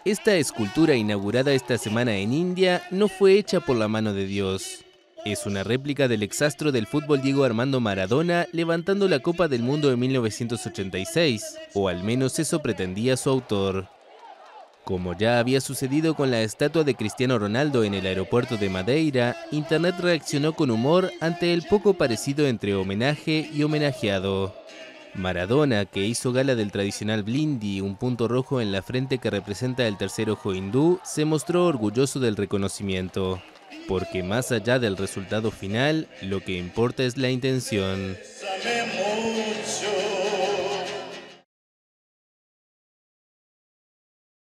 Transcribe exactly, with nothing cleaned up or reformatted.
Esta escultura inaugurada esta semana en India no fue hecha por la mano de Dios. Es una réplica del exastro del fútbol Diego Armando Maradona levantando la Copa del Mundo en mil novecientos ochenta y seis, o al menos eso pretendía su autor. Como ya había sucedido con la estatua de Cristiano Ronaldo en el aeropuerto de Madeira, Internet reaccionó con humor ante el poco parecido entre homenaje y homenajeado. Maradona, que hizo gala del tradicional blindi, un punto rojo en la frente que representa el tercer ojo hindú, se mostró orgulloso del reconocimiento. Porque más allá del resultado final, lo que importa es la intención.